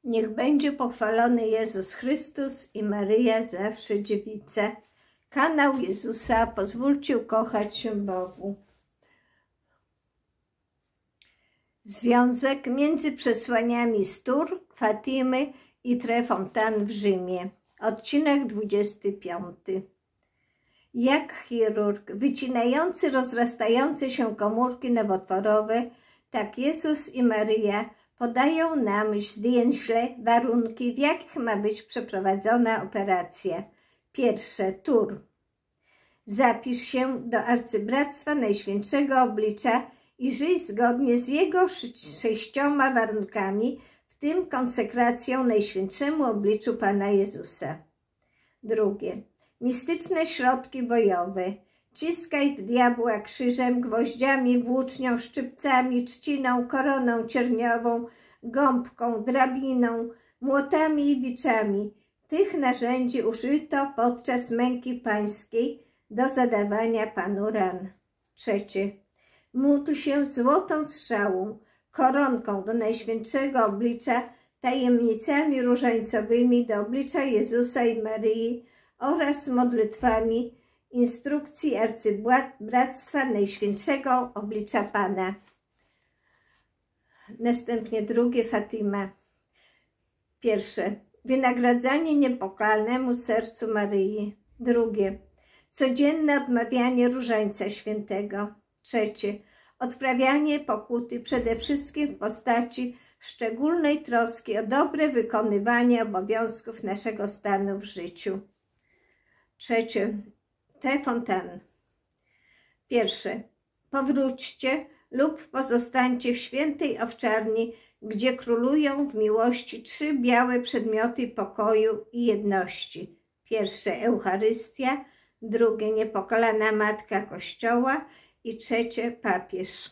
Niech będzie pochwalony Jezus Chrystus i Maryja zawsze dziewica. Kanał Jezusa, pozwólcie ukochać się Bogu. Związek między przesłaniami z Tours, Fatimy i Trefontaine w Rzymie. Odcinek 25. Jak chirurg wycinający rozrastające się komórki nowotworowe, tak Jezus i Maryja podają nam zwięźle warunki, w jakich ma być przeprowadzona operacja. Pierwsze, Tours. Zapisz się do Arcybractwa Najświętszego Oblicza i żyj zgodnie z jego 6 warunkami, w tym konsekracją Najświętszemu Obliczu Pana Jezusa. Drugie, mistyczne środki bojowe. Ciskaj w diabła krzyżem, gwoździami, włócznią, szczypcami, trzciną, koroną cierniową, gąbką, drabiną, młotami i biczami. Tych narzędzi użyto podczas męki pańskiej do zadawania Panu ran. Trzecie, módl się złotą strzałą, koronką do Najświętszego Oblicza, tajemnicami różańcowymi do oblicza Jezusa i Maryi oraz modlitwami instrukcji Arcybractwa Najświętszego Oblicza Pana. Następnie drugie, Fatima. Pierwsze, wynagradzanie niepokalnemu sercu Maryi. Drugie, codzienne odmawianie Różańca Świętego. Trzecie, odprawianie pokuty przede wszystkim w postaci szczególnej troski o dobre wykonywanie obowiązków naszego stanu w życiu. Trzecie, Trefontaine. Pierwsze, powróćcie lub pozostańcie w świętej owczarni, gdzie królują w miłości 3 białe przedmioty pokoju i jedności. Pierwsze, Eucharystia, drugie, niepokalana Matka Kościoła i trzecie, papież.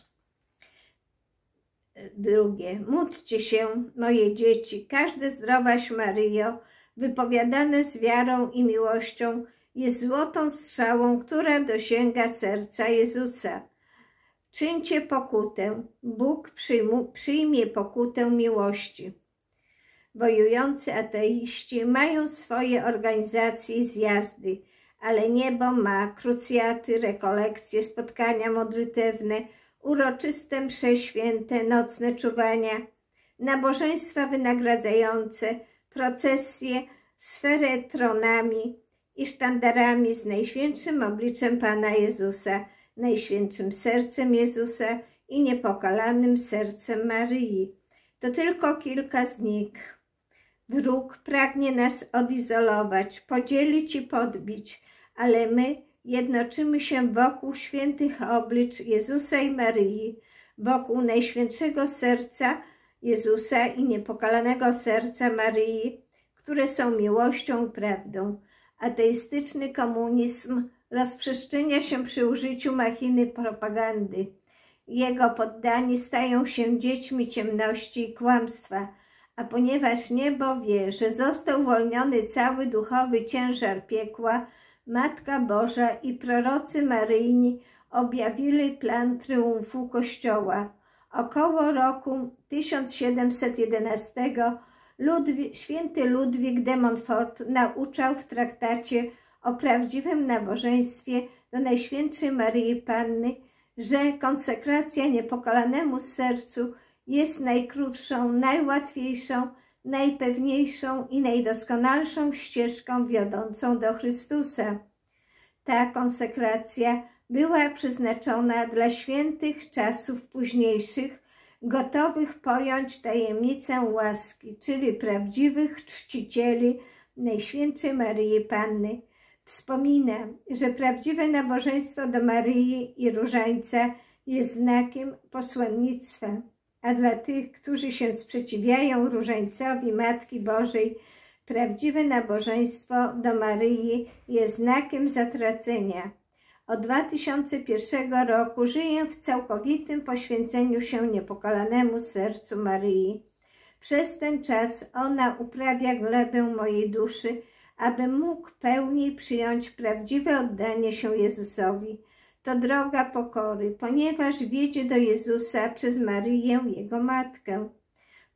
Drugie, módlcie się, moje dzieci, każde zdrowaś Maryjo, wypowiadane z wiarą i miłością, jest złotą strzałą, która dosięga serca Jezusa. Czyńcie pokutę, Bóg przyjmie pokutę miłości. Wojujący ateiści mają swoje organizacje i zjazdy, ale niebo ma krucjaty, rekolekcje, spotkania modlitewne, uroczyste msze święte, nocne czuwania, nabożeństwa wynagradzające, procesje z feretronami i sztandarami z Najświętszym Obliczem Pana Jezusa, Najświętszym Sercem Jezusa i niepokalanym Sercem Maryi. To tylko kilka z nich. Wróg pragnie nas odizolować, podzielić i podbić, ale my jednoczymy się wokół świętych oblicz Jezusa i Maryi, wokół Najświętszego Serca Jezusa i niepokalanego Serca Maryi, które są miłością i prawdą. Ateistyczny komunizm rozprzestrzenia się przy użyciu machiny propagandy. Jego poddani stają się dziećmi ciemności i kłamstwa, a ponieważ niebo wie, że został uwolniony cały duchowy ciężar piekła, Matka Boża i prorocy maryjni objawili plan triumfu Kościoła. Około roku 1711 święty Ludwik de Montfort nauczał w traktacie o prawdziwym nabożeństwie do Najświętszej Maryi Panny, że konsekracja niepokalanemu sercu jest najkrótszą, najłatwiejszą, najpewniejszą i najdoskonalszą ścieżką wiodącą do Chrystusa. Ta konsekracja była przeznaczona dla świętych czasów późniejszych, gotowych pojąć tajemnicę łaski, czyli prawdziwych czcicieli Najświętszej Maryi Panny. Wspomina, że prawdziwe nabożeństwo do Maryi i Różańca jest znakiem posłannictwa, a dla tych, którzy się sprzeciwiają Różańcowi Matki Bożej, prawdziwe nabożeństwo do Maryi jest znakiem zatracenia. Od 2001 roku żyję w całkowitym poświęceniu się niepokalanemu sercu Maryi. Przez ten czas ona uprawia glebę mojej duszy, abym mógł pełniej przyjąć prawdziwe oddanie się Jezusowi. To droga pokory, ponieważ wiedzie do Jezusa przez Maryję, Jego Matkę.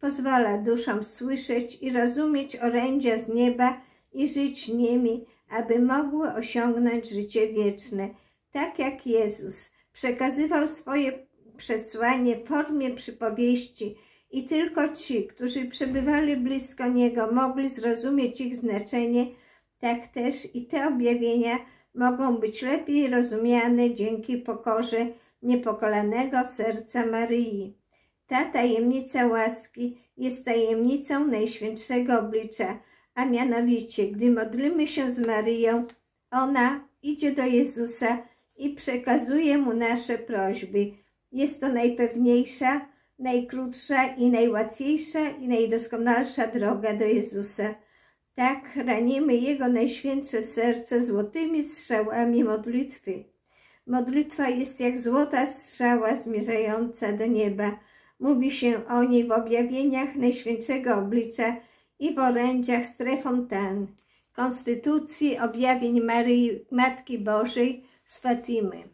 pozwala duszom słyszeć i rozumieć orędzia z nieba i żyć nimi, aby mogły osiągnąć życie wieczne. Tak jak Jezus przekazywał swoje przesłanie w formie przypowieści i tylko ci, którzy przebywali blisko Niego, mogli zrozumieć ich znaczenie, tak też i te objawienia mogą być lepiej rozumiane dzięki pokorze niepokolanego serca Maryi. Ta tajemnica łaski jest tajemnicą Najświętszego Oblicza, a mianowicie, gdy modlimy się z Maryją, ona idzie do Jezusa i przekazuje Mu nasze prośby. Jest to najpewniejsza, najkrótsza i najłatwiejsza i najdoskonalsza droga do Jezusa. Tak ranimy Jego Najświętsze Serce złotymi strzałami modlitwy. Modlitwa jest jak złota strzała zmierzająca do nieba. Mówi się o niej w objawieniach Najświętszego Oblicza i w orędziach z Trefontan, konstytucji objawień Maryi, Matki Bożej z Fatimy.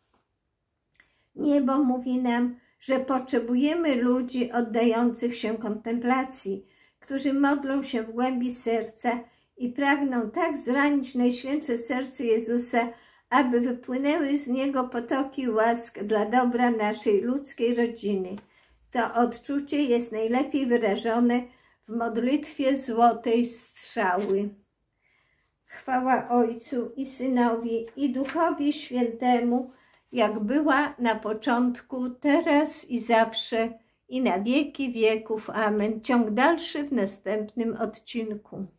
Niebo mówi nam, że potrzebujemy ludzi oddających się kontemplacji, którzy modlą się w głębi serca i pragną tak zranić Najświętsze Serce Jezusa, aby wypłynęły z Niego potoki łask dla dobra naszej ludzkiej rodziny. To odczucie jest najlepiej wyrażone w modlitwie złotej strzały. Chwała Ojcu i Synowi i Duchowi Świętemu, jak była na początku, teraz i zawsze, i na wieki wieków. Amen. Ciąg dalszy w następnym odcinku.